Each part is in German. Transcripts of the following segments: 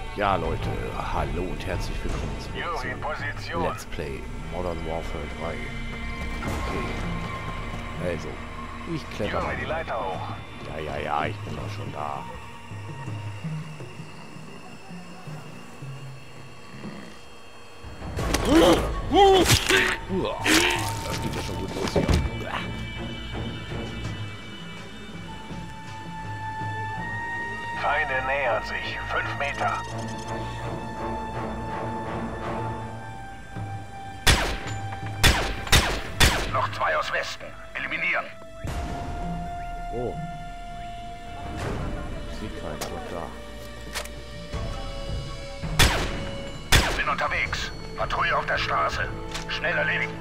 Ja, Leute, hallo und herzlich willkommen zu Position. Let's Play Modern Warfare 3. Okay, also, ich kletter mal die Leiter hoch. Ja, ich bin doch schon da. Das geht ja schon gut los hier. Feinde nähern sich. 5 Meter. Noch 2 aus Westen. Eliminieren. Oh. Ich sehe keinen, aber klar. Bin unterwegs. Patrouille auf der Straße. Schnell erledigen.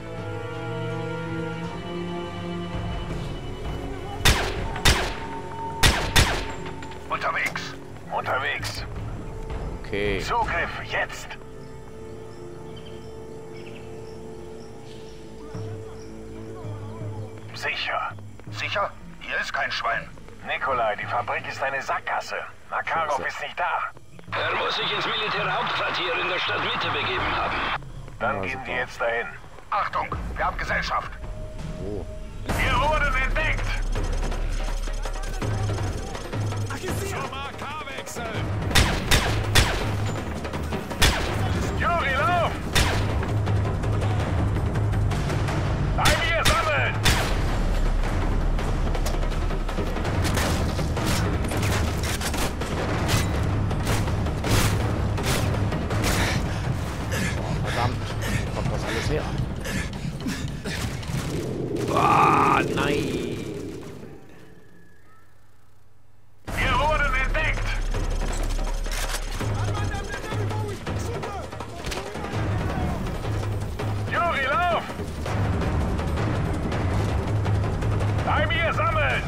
Unterwegs. Okay. Zugriff, jetzt. Sicher. Sicher? Hier ist kein Schwein. Nikolai, die Fabrik ist eine Sackgasse. Makarov ist nicht da. Er muss sich ins Militärhauptquartier in der Stadtmitte begeben haben. Dann Ja, gehen super. wir jetzt dahin. Achtung, wir haben Gesellschaft. Oh. Wir wurden entdeckt. Juri, lauf! Bei mir sammeln! Verdammt, kommt das alles her? Ah, nein! Wir wurden entdeckt! Juri, lauf! Bei mir sammeln!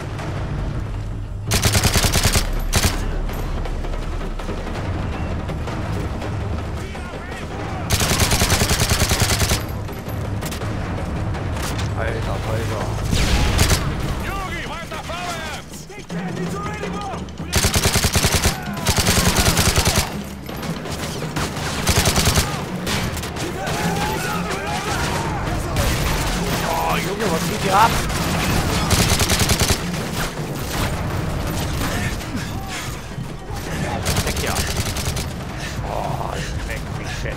Alter. Juri, weiter vorwärts! Oh, Junge, was geht hier ab? Ja, das weg ja. Oh, ich leck mich fett.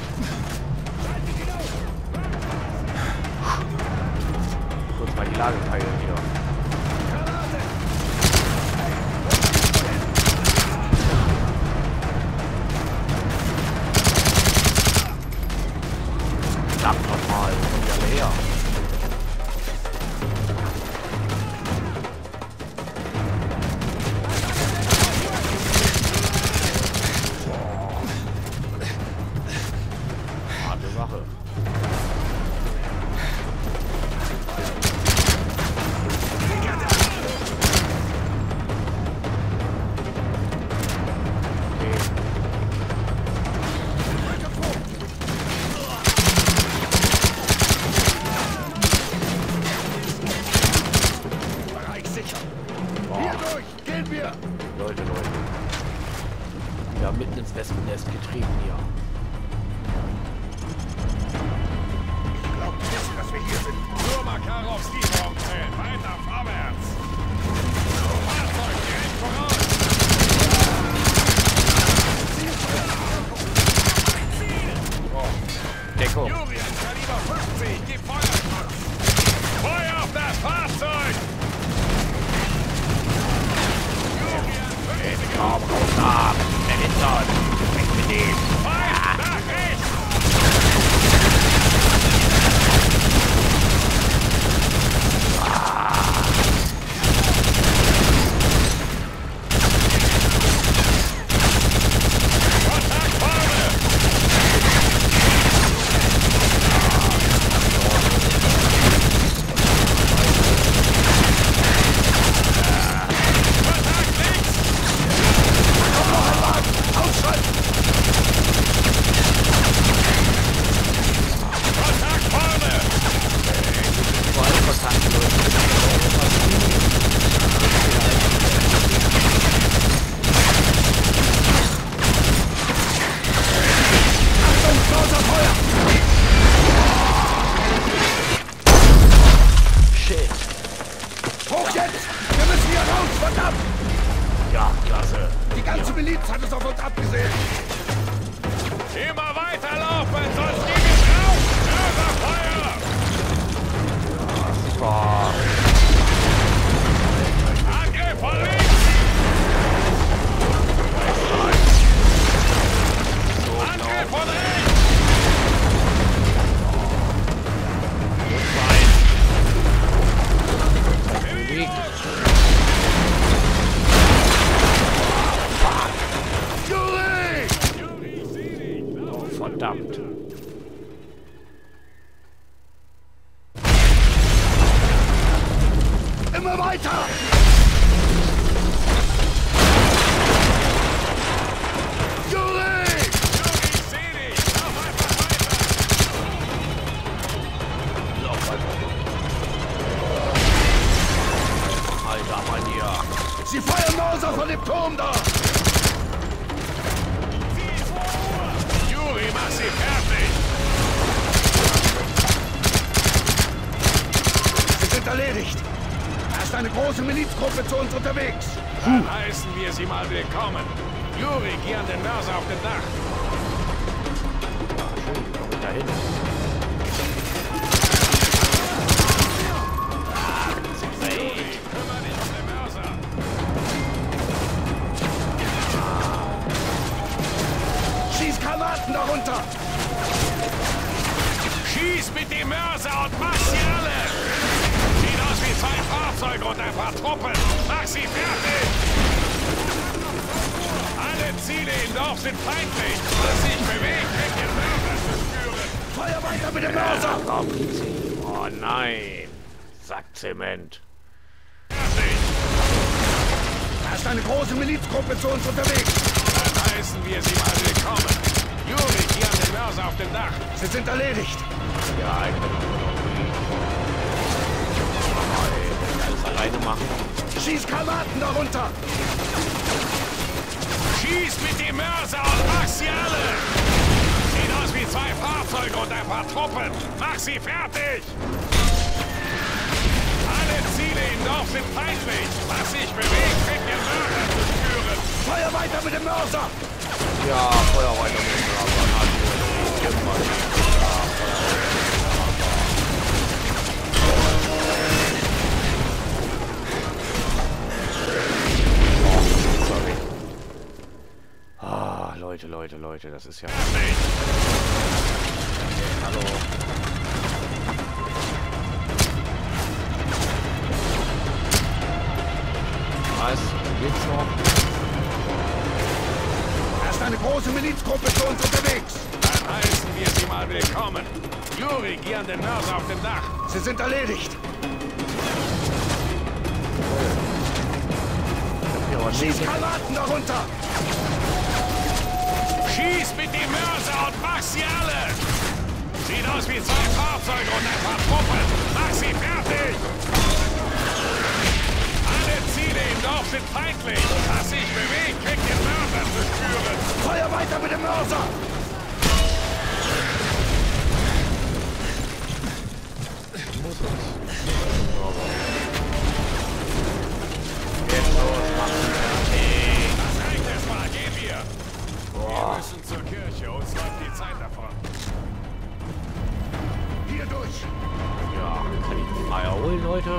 Kurz mal die Lage teilen hier. Verdammt nochmal, wo kommen die alle her? Harte Sache. Okay. Gehen wir! Leute. Wir haben mitten ins Wespennest getrieben hier. Glaubt nicht, dass wir hier sind. Nur Makarovs Lieferung zählt. Weiter vorwärts! Fahrzeug direkt voraus! Deckung. Juri, ein Kaliber 50, gib Feuerschutz! Feuer auf das Fahrzeug! Juri, ein 50er! Komm, raus ab. Der Winter. Weg mit dem. Feind, nach rechts! Jetzt hat es auf uns abgesehen. Immer weiterlaufen, sonst gehen wir drauf. Mörserfeuer! Angriff von links! Angriff von rechts! Verdammt. Immer weiter! Juri! Ich seh dich! Lauf einfach weiter! Lauf einfach. Alter, Mann hier. Sie feuern Mörser von dem Turm da! Juri, mach sie fertig! Sie sind erledigt! Da ist eine große Milizgruppe zu uns unterwegs! Dann heißen wir sie mal willkommen! Juri, geh an den Mörser auf dem Dach! Ja, schön, komm dahin. Juri, kümmere dich um den Mörser! Schieß Granaten darunter! Schieß mit dem Mörser und mach sie alle! Sieht aus wie 2 Fahrzeuge und ein paar Truppen! Mach sie fertig! Alle Ziele im Dorf sind feindlich! Was sich bewegt, wird den Mörser zerstören! Feuer weiter mit dem Mörser! Oh nein. Sackzement. Fertig! Da ist eine große Milizgruppe zu uns unterwegs! Dann heißen wir sie mal willkommen! Juri, geh an den Mörser auf dem Dach! Sie sind erledigt! Ja, ich kann alles alleine machen. Schieß Granaten darunter! Schieß mit dem Mörser und mach sie alle! Sieht aus wie 2 Fahrzeuge und ein paar Truppen! Mach sie fertig! Alle Ziele im Dorf sind feindlich! Was sich bewegt, wird den Mörser zerstören! Feuer weiter mit dem Mörser! Ja, Feuer weiter mit dem Mörser. Leute, das ist ja... Hallo. Was? Geht's noch? Da ist eine große Milizgruppe zu uns unterwegs. Dann heißen wir sie mal willkommen. Juri, geh an den Mörser auf dem Dach. Sie sind erledigt. Schieß Granaten darunter! Schieß mit dem Mörser und mach sie alle! Sieht aus wie 2 Fahrzeuge und ein paar Truppen! Mach sie fertig! Alle Ziele im Dorf sind feindlich! Was sich bewegt, kriegt den Mörser zu spüren! Feuer weiter mit dem Mörser! Das reicht erstmal, gehen wir! Wir müssen zur Kirche, uns läuft die Zeit davon. Hier durch! Ja, kann ich mich mal erholen, Leute?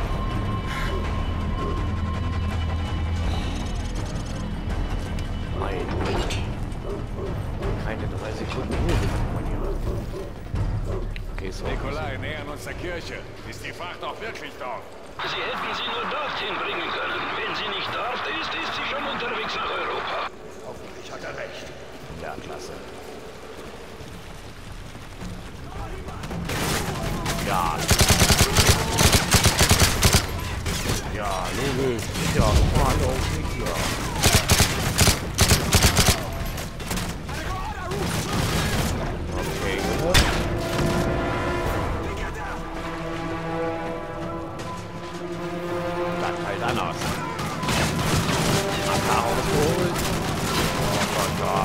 Mein Gott. Keine 3 Sekunden Ruhe bekommt man hier. Okay, so. Nikolai, nähern uns der Kirche. Ist die Fracht auch wirklich dort? Sie hätten sie nur dorthin bringen können. Wenn sie nicht dort ist, ist sie schon unterwegs nach Europa. Hoffentlich hat er recht. Ja, klasse. Ja. Ja, logisch. Ja, mal auf nicht, ja. Okay, gut. Dann halt anders. Ach, rausholen. Oh Gott, ja.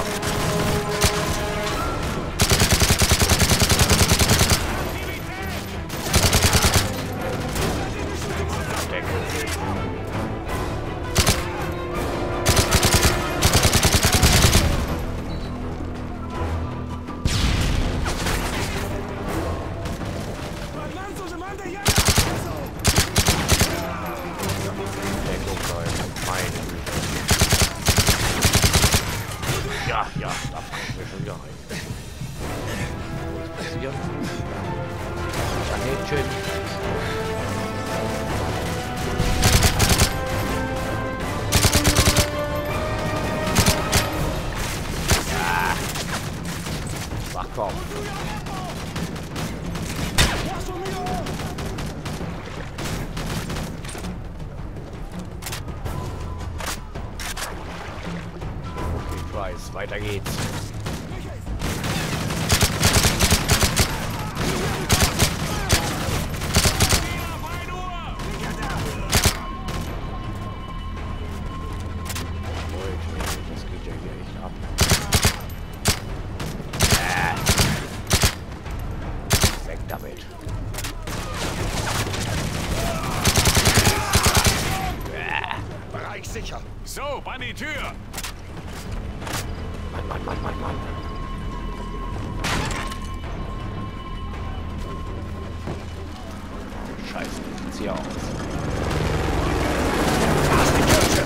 weiter geht's. Das geht ja hier echt ab. Weg damit. Bereich sicher. So, an die Tür. Mann. Scheiße, wie sieht's hier aus? Da ist die Kirche.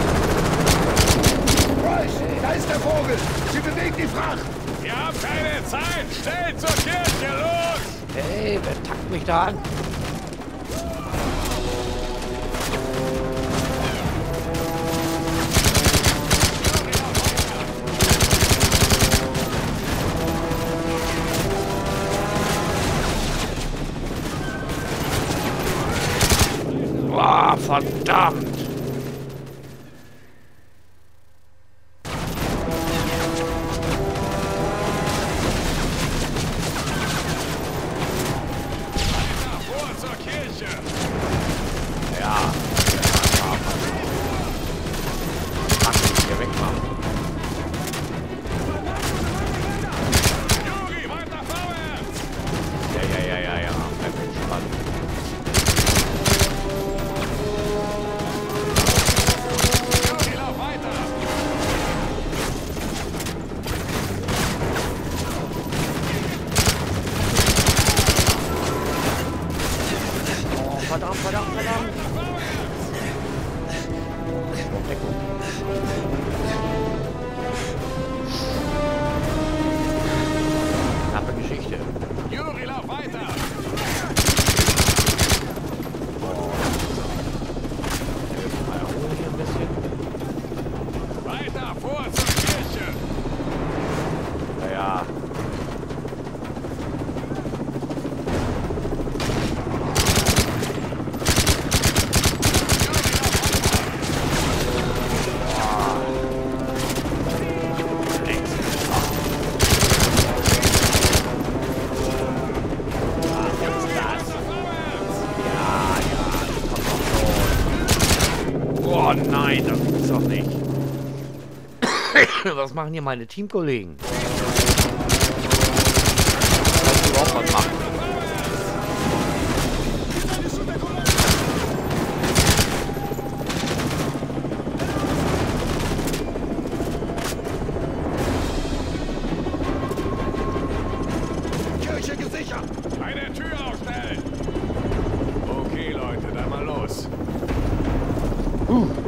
Bryce, da ist der Vogel. Sie bewegt die Fracht. Wir haben keine Zeit. Schnell zur Kirche, los! Hey, wer tackt mich da an? Boah, verdammt! Ja. Kann ich hier wegmachen. Ja. Bleib entspannt. Verdammt. Deckung. Knappe Geschichte. Juri, lauf weiter! Mal erholen hier ein bisschen. Weiter, vor zur Kirche! Naja. Oh nein, das gibt's doch nicht. Was machen hier meine Teamkollegen? Kannst du überhaupt was machen? Kirche gesichert! Eine Tür aufstellen! Okay, Leute, dann mal los.